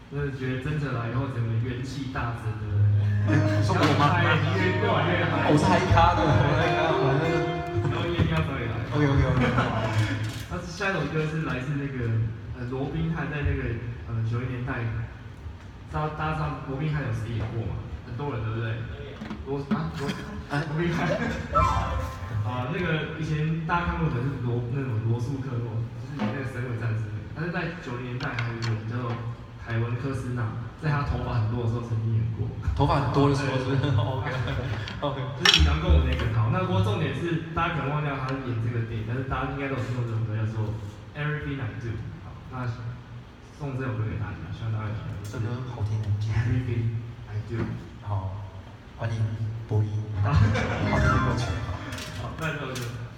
真的觉得真的来以后，整个元气大增的。 说我吗？ 越玩越嗨。 我是嗨咖的，我嗨咖，反正。 然后夜喵早也来。 OK。 那下一首歌是来自那个罗宾汉在那个90年代，大家知道罗宾汉有谁演过吗？很多人对不对？罗宾汉。那个以前大家看过的是那种罗素克洛，就是演那个神鬼战士。但是在90年代还有一个人叫做凯文科斯纳，在他头发很多的时候曾经演过。 头发很多的时候是 OK， 就是比方跟我那个好。那不过重点是大家可能忘掉他演这个电影，但是大家应该都有听过这首歌，叫做 Everything I Do。好，那送这首歌给大家，希望大家喜欢。 这歌好听。 Everything I Do。 好，欢迎博弈。好听的歌曲。 好，那这首歌。